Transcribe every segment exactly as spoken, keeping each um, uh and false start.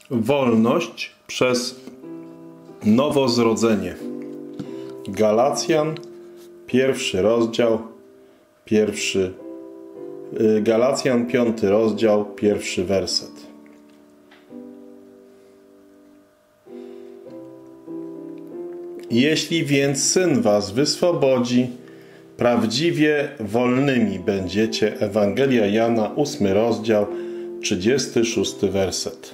Wolność przez nowozrodzenie. Galacjan, pierwszy rozdział, pierwszy Galacjan, piąty rozdział, pierwszy werset. Jeśli więc Syn was wyswobodzi, prawdziwie wolnymi będziecie. Ewangelia Jana, ósmy rozdział, trzydziesty szósty werset.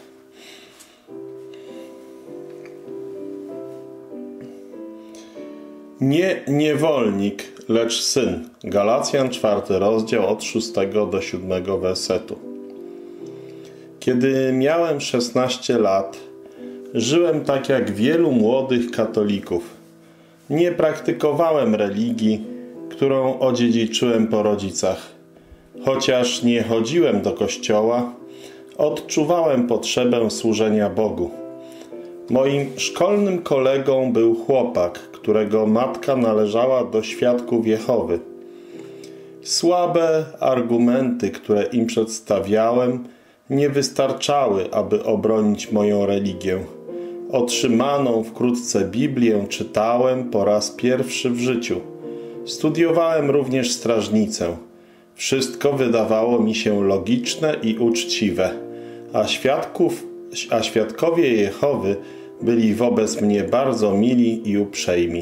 Nie niewolnik, lecz syn. Galacjan, czwarty rozdział, od szóstego do siódmego wersetu. Kiedy miałem szesnaście lat, żyłem tak jak wielu młodych katolików. Nie praktykowałem religii, którą odziedziczyłem po rodzicach. Chociaż nie chodziłem do kościoła, odczuwałem potrzebę służenia Bogu. Moim szkolnym kolegą był chłopak, którego matka należała do świadków Jehowy. Słabe argumenty, które im przedstawiałem, nie wystarczały, aby obronić moją religię. Otrzymaną wkrótce Biblię czytałem po raz pierwszy w życiu. Studiowałem również strażnicę. Wszystko wydawało mi się logiczne i uczciwe, a świadków, a świadkowie Jehowy byli wobec mnie bardzo mili i uprzejmi.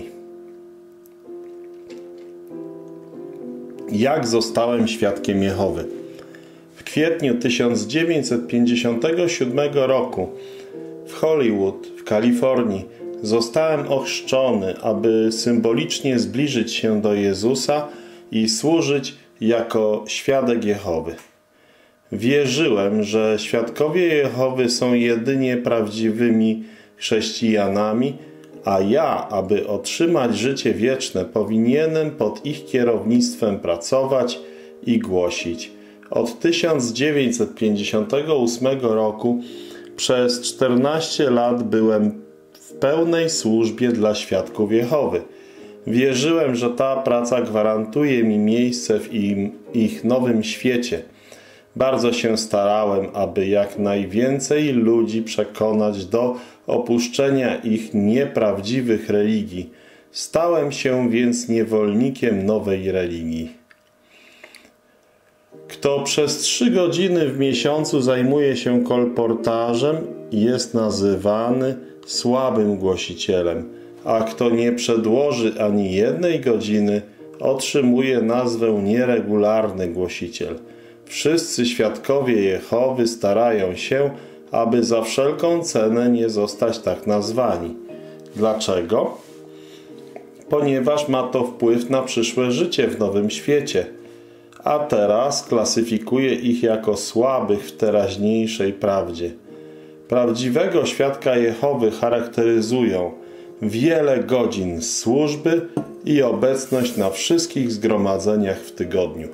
Jak zostałem świadkiem Jehowy? W kwietniu tysiąc dziewięćset pięćdziesiątego siódmego roku w Hollywood, w Kalifornii, zostałem ochrzczony, aby symbolicznie zbliżyć się do Jezusa i służyć jako świadek Jehowy. Wierzyłem, że świadkowie Jehowy są jedynie prawdziwymi chrześcijanami, a ja, aby otrzymać życie wieczne, powinienem pod ich kierownictwem pracować i głosić. Od tysiąc dziewięćset pięćdziesiątego ósmego roku przez czternaście lat byłem w pełnej służbie dla świadków Jehowy. Wierzyłem, że ta praca gwarantuje mi miejsce w im, ich nowym świecie. Bardzo się starałem, aby jak najwięcej ludzi przekonać do opuszczenia ich nieprawdziwych religii. Stałem się więc niewolnikiem nowej religii. Kto przez trzy godziny w miesiącu zajmuje się kolportażem, jest nazywany słabym głosicielem, a kto nie przedłoży ani jednej godziny, otrzymuje nazwę nieregularny głosiciel. Wszyscy świadkowie Jehowy starają się, aby za wszelką cenę nie zostać tak nazwani. Dlaczego? Ponieważ ma to wpływ na przyszłe życie w nowym świecie, a teraz klasyfikuje ich jako słabych w teraźniejszej prawdzie. Prawdziwego świadka Jehowy charakteryzują wiele godzin służby i obecność na wszystkich zgromadzeniach w tygodniu.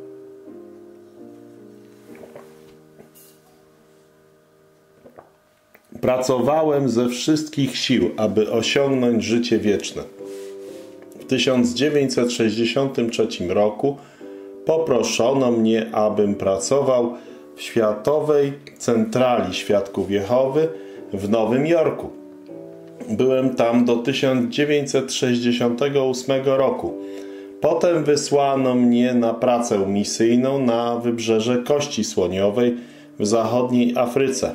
Pracowałem ze wszystkich sił, aby osiągnąć życie wieczne. W tysiąc dziewięćset sześćdziesiątym trzecim roku poproszono mnie, abym pracował w Światowej Centrali Świadków Jehowy w Nowym Jorku. Byłem tam do tysiąc dziewięćset sześćdziesiątego ósmego roku. Potem wysłano mnie na pracę misyjną na wybrzeże Kości Słoniowej w zachodniej Afryce.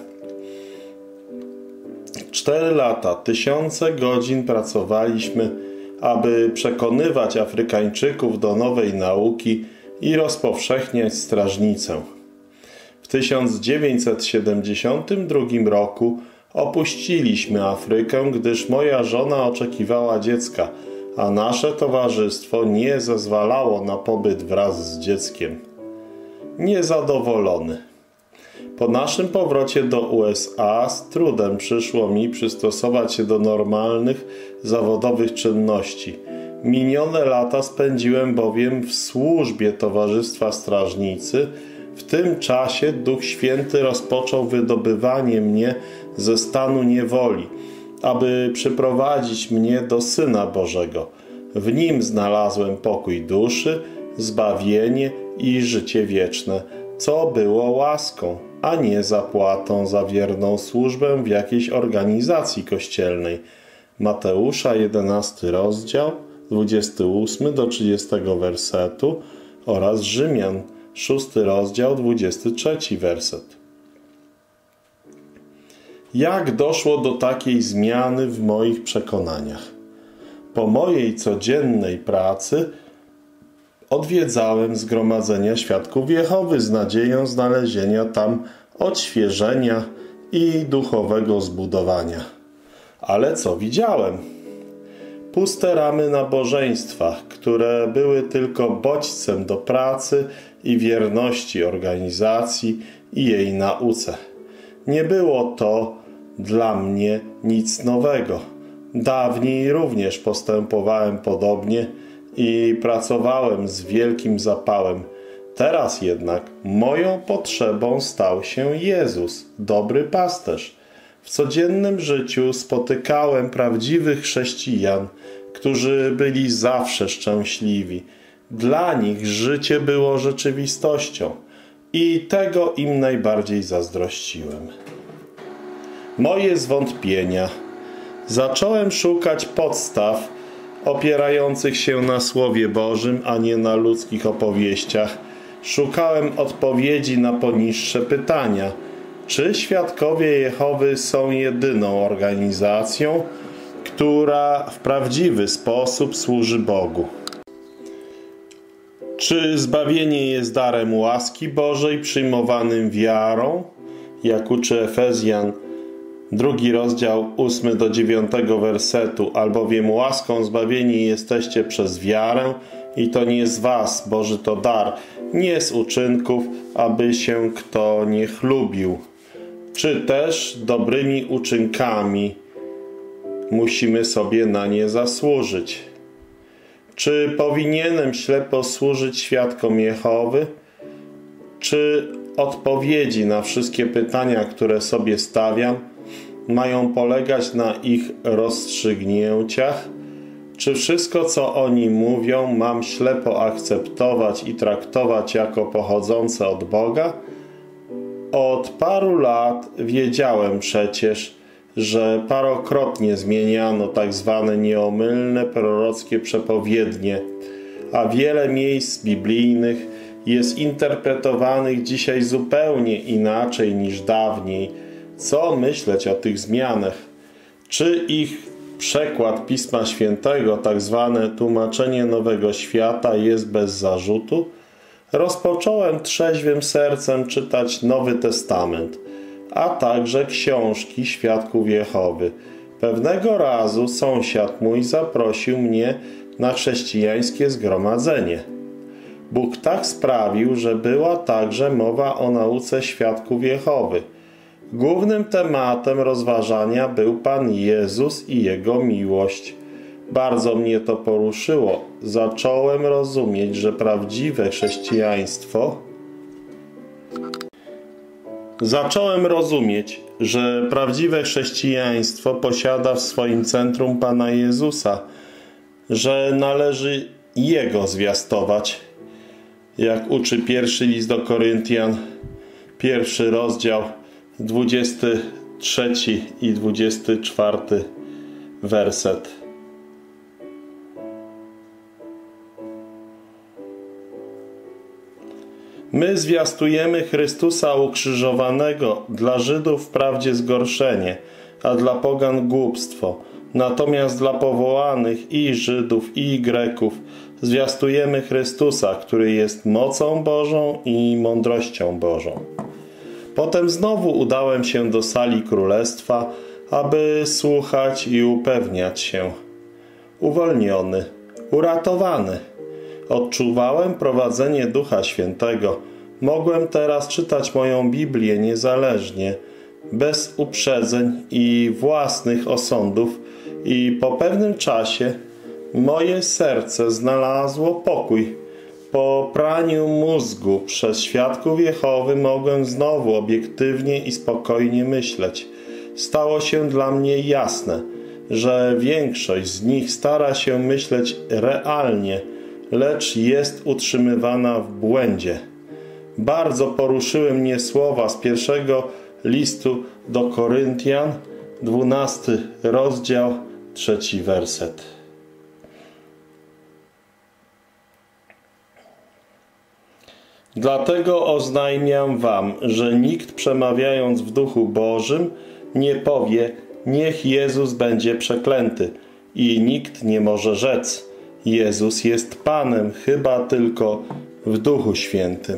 Cztery lata, tysiące godzin pracowaliśmy, aby przekonywać Afrykańczyków do nowej nauki i rozpowszechniać strażnicę. W tysiąc dziewięćset siedemdziesiątym drugim roku opuściliśmy Afrykę, gdyż moja żona oczekiwała dziecka, a nasze towarzystwo nie zezwalało na pobyt wraz z dzieckiem. Niezadowolony. Po naszym powrocie do U S A z trudem przyszło mi przystosować się do normalnych, zawodowych czynności. Minione lata spędziłem bowiem w służbie Towarzystwa Strażnicy. W tym czasie Duch Święty rozpoczął wydobywanie mnie ze stanu niewoli, aby przyprowadzić mnie do Syna Bożego. W Nim znalazłem pokój duszy, zbawienie i życie wieczne, co było łaską, a nie zapłatą za wierną służbę w jakiejś organizacji kościelnej. Mateusza, jedenasty rozdział, dwudziesty ósmy do trzydziestego wersetu oraz Rzymian, szósty rozdział, dwudziesty trzeci werset. Jak doszło do takiej zmiany w moich przekonaniach? Po mojej codziennej pracy odwiedzałem zgromadzenia Świadków Jehowy z nadzieją znalezienia tam odświeżenia i duchowego zbudowania. Ale co widziałem? Puste ramy nabożeństwa, które były tylko bodźcem do pracy i wierności organizacji i jej nauce. Nie było to dla mnie nic nowego. Dawniej również postępowałem podobnie i pracowałem z wielkim zapałem. Teraz jednak moją potrzebą stał się Jezus, dobry pasterz. W codziennym życiu spotykałem prawdziwych chrześcijan, którzy byli zawsze szczęśliwi. Dla nich życie było rzeczywistością i tego im najbardziej zazdrościłem. Moje zwątpienia. Zacząłem szukać podstaw opierających się na Słowie Bożym, a nie na ludzkich opowieściach. Szukałem odpowiedzi na poniższe pytania. Czy Świadkowie Jehowy są jedyną organizacją, która w prawdziwy sposób służy Bogu? Czy zbawienie jest darem łaski Bożej przyjmowanym wiarą, jak uczy Efezjan, drugi rozdział, ósmy do dziewiątego wersetu, albowiem łaską zbawieni jesteście przez wiarę i to nie z was, Boży to dar, nie z uczynków, aby się kto nie chlubił. Czy też dobrymi uczynkami musimy sobie na nie zasłużyć? Czy powinienem ślepo służyć Świadkom Jehowy? Czy odpowiedzi na wszystkie pytania, które sobie stawiam, mają polegać na ich rozstrzygnięciach? Czy wszystko, co oni mówią, mam ślepo akceptować i traktować jako pochodzące od Boga? Od paru lat wiedziałem przecież, że parokrotnie zmieniano tak zwane nieomylne prorockie przepowiednie, a wiele miejsc biblijnych jest interpretowanych dzisiaj zupełnie inaczej niż dawniej. Co myśleć o tych zmianach? Czy ich przekład Pisma Świętego, tak zwane tłumaczenie Nowego Świata, jest bez zarzutu? Rozpocząłem trzeźwym sercem czytać Nowy Testament, a także książki Świadków Jehowy. Pewnego razu sąsiad mój zaprosił mnie na chrześcijańskie zgromadzenie. Bóg tak sprawił, że była także mowa o nauce Świadków Jehowy. Głównym tematem rozważania był Pan Jezus i Jego miłość. Bardzo mnie to poruszyło. Zacząłem rozumieć, że prawdziwe chrześcijaństwo Zacząłem rozumieć, że prawdziwe chrześcijaństwo posiada w swoim centrum Pana Jezusa, że należy Jego zwiastować. Jak uczy pierwszy list do Koryntian, pierwszy rozdział, dwudziesty trzeci i dwudziesty czwarty werset. My zwiastujemy Chrystusa ukrzyżowanego, dla Żydów wprawdzie zgorszenie, a dla pogan głupstwo. Natomiast dla powołanych i Żydów, i Greków zwiastujemy Chrystusa, który jest mocą Bożą i mądrością Bożą. Potem znowu udałem się do sali królestwa, aby słuchać i upewniać się. Uwolniony, uratowany. Odczuwałem prowadzenie Ducha Świętego. Mogłem teraz czytać moją Biblię niezależnie, bez uprzedzeń i własnych osądów i po pewnym czasie moje serce znalazło pokój. Po praniu mózgu przez Świadków Jehowy mogłem znowu obiektywnie i spokojnie myśleć. Stało się dla mnie jasne, że większość z nich stara się myśleć realnie, lecz jest utrzymywana w błędzie. Bardzo poruszyły mnie słowa z pierwszego listu do Koryntian, dwunasty rozdział, trzeci werset. Dlatego oznajmiam wam, że nikt przemawiając w Duchu Bożym nie powie: niech Jezus będzie przeklęty, i nikt nie może rzec: Jezus jest Panem, chyba tylko w Duchu Świętym.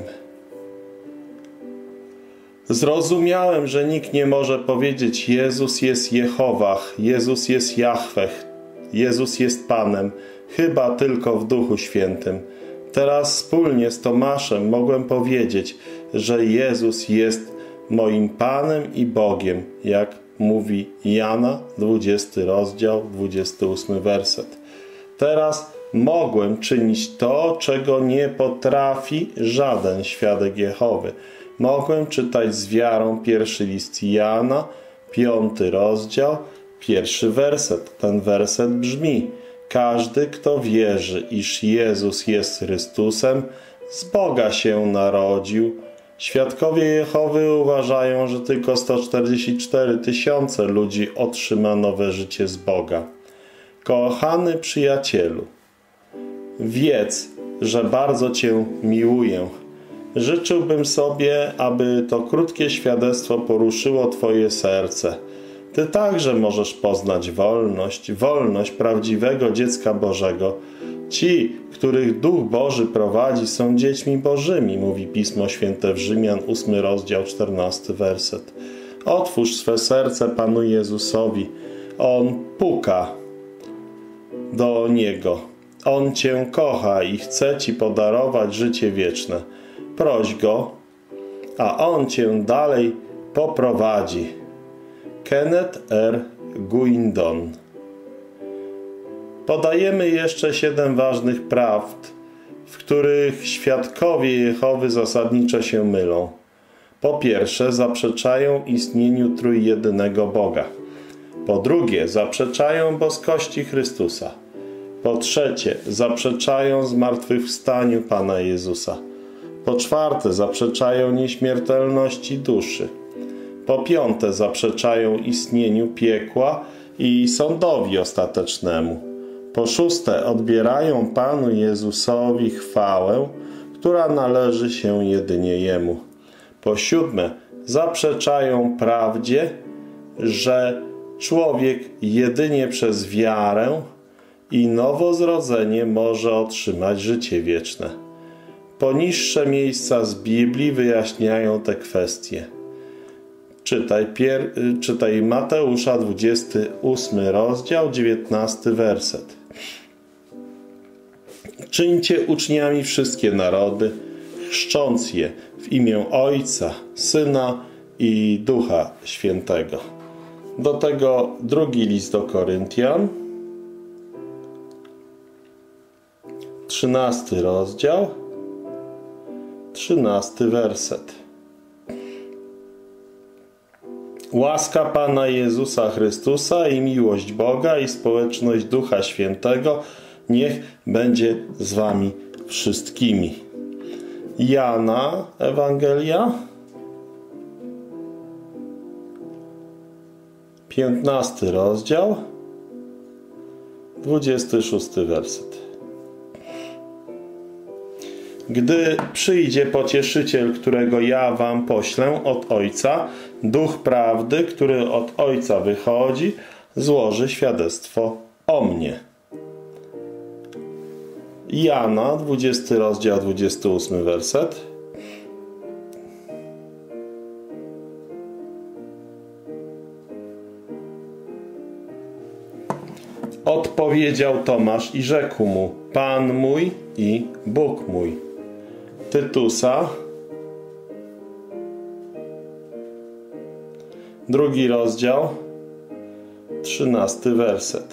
Zrozumiałem, że nikt nie może powiedzieć: Jezus jest Jehowah, Jezus jest Jahweh, Jezus jest Panem, chyba tylko w Duchu Świętym. Teraz wspólnie z Tomaszem mogłem powiedzieć, że Jezus jest moim Panem i Bogiem, jak mówi Jana, dwudziesty rozdział, dwudziesty ósmy werset. Teraz mogłem czynić to, czego nie potrafi żaden świadek Jehowy. Mogłem czytać z wiarą pierwszy list Jana, piąty rozdział, pierwszy werset. Ten werset brzmi: każdy, kto wierzy, iż Jezus jest Chrystusem, z Boga się narodził. Świadkowie Jehowy uważają, że tylko sto czterdzieści cztery tysiące ludzi otrzyma nowe życie z Boga. Kochany przyjacielu, wiedz, że bardzo Cię miłuję. Życzyłbym sobie, aby to krótkie świadectwo poruszyło Twoje serce. Ty także możesz poznać wolność, wolność prawdziwego dziecka Bożego. Ci, których Duch Boży prowadzi, są dziećmi Bożymi, mówi Pismo Święte w Rzymian, ósmy rozdział, czternasty werset. Otwórz swe serce Panu Jezusowi. On puka do Niego. On Cię kocha i chce Ci podarować życie wieczne. Proś Go, a On Cię dalej poprowadzi. Kenneth R. Guindon. Podajemy jeszcze siedem ważnych prawd, w których świadkowie Jehowy zasadniczo się mylą. Po pierwsze, zaprzeczają istnieniu trójjedynego Boga. Po drugie, zaprzeczają boskości Chrystusa. Po trzecie, zaprzeczają zmartwychwstaniu Pana Jezusa. Po czwarte, zaprzeczają nieśmiertelności duszy. Po piąte, zaprzeczają istnieniu piekła i sądowi ostatecznemu. Po szóste, odbierają Panu Jezusowi chwałę, która należy się jedynie Jemu. Po siódme, zaprzeczają prawdzie, że człowiek jedynie przez wiarę i nowozrodzenie może otrzymać życie wieczne. Poniższe miejsca z Biblii wyjaśniają te kwestie. Czytaj, pier... Czytaj Mateusza, dwudziesty ósmy rozdział, dziewiętnasty werset. Czyńcie uczniami wszystkie narody, chrzcząc je w imię Ojca, Syna i Ducha Świętego. Do tego drugi list do Koryntian, trzynasty rozdział, trzynasty werset. Łaska Pana Jezusa Chrystusa i miłość Boga i społeczność Ducha Świętego niech będzie z wami wszystkimi. Jana Ewangelia, piętnasty rozdział, dwudziesty szósty werset. Gdy przyjdzie Pocieszyciel, którego ja wam poślę od Ojca, Duch Prawdy, który od Ojca wychodzi, złoży świadectwo o mnie. Jana, dwudziesty rozdział, dwudziesty ósmy werset. Odpowiedział Tomasz i rzekł mu: Pan mój i Bóg mój. Tytusa, drugi rozdział, trzynasty werset.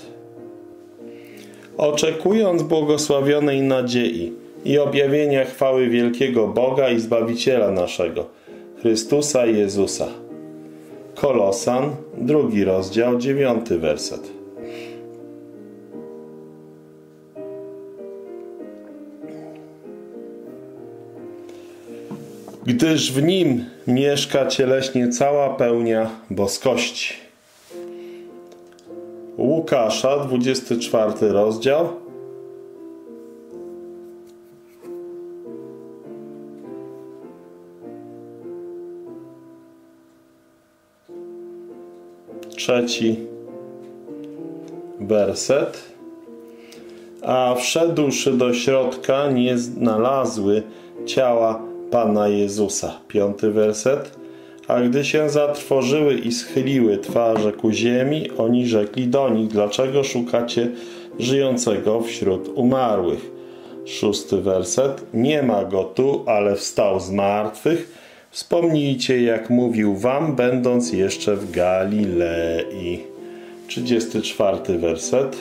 Oczekując błogosławionej nadziei i objawienia chwały wielkiego Boga i Zbawiciela naszego, Chrystusa Jezusa. Kolosan, drugi rozdział, dziewiąty werset. gdyż w nim mieszka cieleśnie cała pełnia boskości. Łukasza, dwudziesty czwarty rozdział. Trzeci werset. A wszedłszy do środka, nie znalazły ciała Pana Jezusa. Piąty werset. A gdy się zatrwożyły i schyliły twarze ku ziemi, oni rzekli do nich: dlaczego szukacie żyjącego wśród umarłych? Szósty werset. Nie ma go tu, ale wstał z martwych. Wspomnijcie, jak mówił wam, będąc jeszcze w Galilei. Trzydziesty czwarty werset.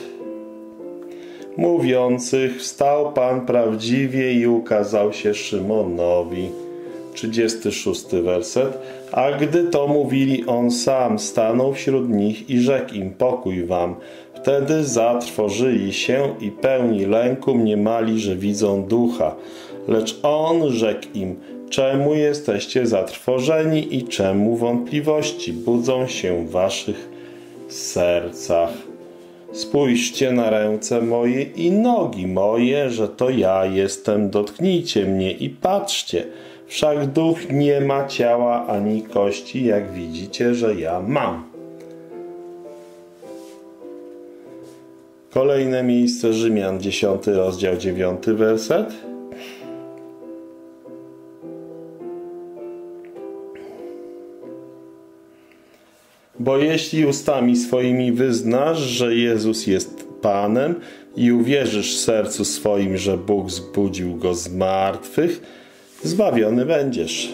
Mówiących, wstał Pan prawdziwie i ukazał się Szymonowi. Trzydziesty szósty werset. A gdy to mówili, on sam stanął wśród nich i rzekł im: pokój wam. Wtedy zatrwożyli się i pełni lęku mniemali, że widzą ducha. Lecz on rzekł im: czemu jesteście zatrwożeni i czemu wątpliwości budzą się w waszych sercach? Spójrzcie na ręce moje i nogi moje, że to ja jestem. Dotknijcie mnie i patrzcie. Wszak duch nie ma ciała ani kości, jak widzicie, że ja mam. Kolejne miejsce, Rzymian, dziesiąty rozdział, dziewiąty werset. Bo jeśli ustami swoimi wyznasz, że Jezus jest Panem i uwierzysz w sercu swoim, że Bóg zbudził Go z martwych, zbawiony będziesz.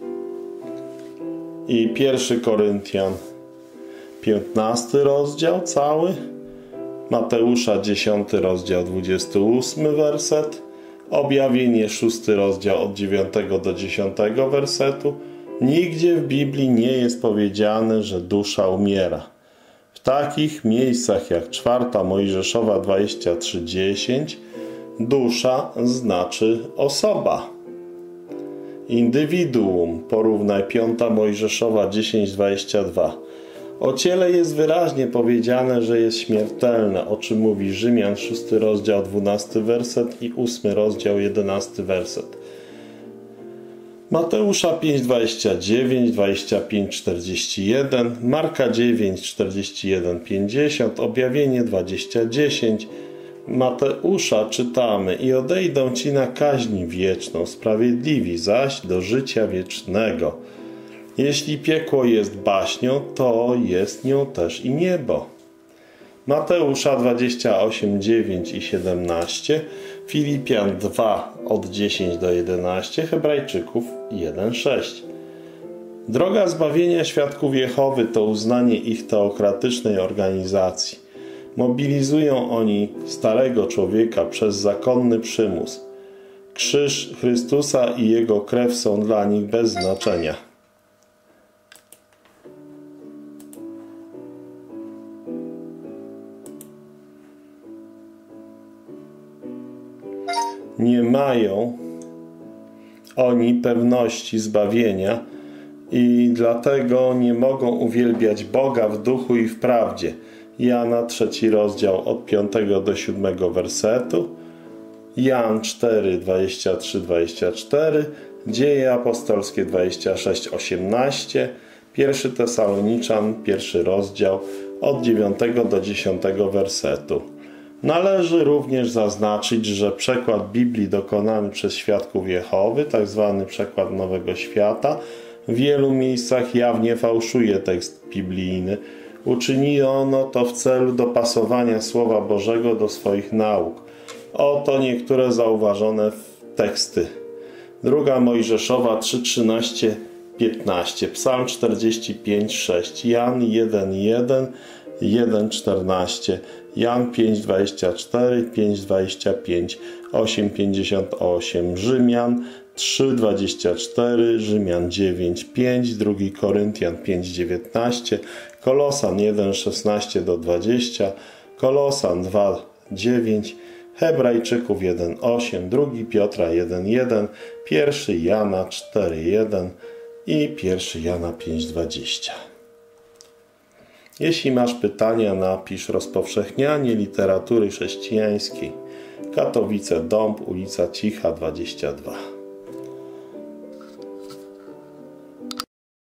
I pierwszy Koryntian, piętnasty rozdział cały, Mateusza, dziesiąty rozdział, dwudziesty ósmy werset, Objawienie, szósty rozdział, od dziewiątego do dziesiątego wersetu. Nigdzie w Biblii nie jest powiedziane, że dusza umiera. W takich miejscach jak czwarta Mojżeszowa dwadzieścia trzy dziesięć dusza znaczy osoba. Indywiduum, porównaj piąta Mojżeszowa dziesięć dwadzieścia dwa. O ciele jest wyraźnie powiedziane, że jest śmiertelne, o czym mówi Rzymian, szósty rozdział, dwunasty werset i ósmy rozdział, jedenasty werset. Mateusza pięć dwadzieścia dziewięć, dwadzieścia pięć czterdzieści jeden, Marka dziewięć czterdzieści jeden pięćdziesiąt, Objawienie dwadzieścia dziesięć. Mateusza czytamy: i odejdą ci na kaźń wieczną, sprawiedliwi zaś do życia wiecznego. Jeśli piekło jest baśnią, to jest nią też i niebo. Mateusza dwadzieścia osiem dziewięć i siedemnaście, Filipian dwa od dziesięć do jedenastu, Hebrajczyków jeden sześć. Droga zbawienia świadków Jehowy to uznanie ich teokratycznej organizacji. Mobilizują oni starego człowieka przez zakonny przymus. Krzyż Chrystusa i Jego krew są dla nich bez znaczenia. Nie mają oni pewności zbawienia i dlatego nie mogą uwielbiać Boga w duchu i w prawdzie. Jana trzeci rozdział od piątego do siódmego wersetu, Jan cztery dwadzieścia trzy dwadzieścia cztery, Dzieje apostolskie dwadzieścia sześć osiemnaście, pierwszy Tesaloniczan pierwszy rozdział od dziewiątego do dziesiątego wersetu. Należy również zaznaczyć, że przekład Biblii dokonany przez świadków Jehowy, tak zwany przekład Nowego Świata, w wielu miejscach jawnie fałszuje tekst biblijny. Uczyniono to w celu dopasowania Słowa Bożego do swoich nauk. Oto niektóre zauważone teksty. Druga Mojżeszowa trzy trzynaście piętnaście, Psalm czterdzieści pięć sześć, Jan jeden jeden, jeden czternaście, Jan pięć dwadzieścia cztery, pięć dwadzieścia pięć, osiem pięćdziesiąt osiem, Rzymian trzy dwadzieścia cztery, Rzymian dziewięć pięć, drugi Koryntian pięć dziewiętnaście, Kolosan jeden szesnaście do dwudziestu, Kolosan dwa dziewięć, Hebrajczyków jeden osiem, drugi Piotra jeden jeden, pierwszy Jana cztery jeden i pierwszy Jana pięć dwadzieścia. Jeśli masz pytania, napisz Rozpowszechnianie Literatury Chrześcijańskiej. Katowice, Dąb, ulica Cicha dwadzieścia dwa.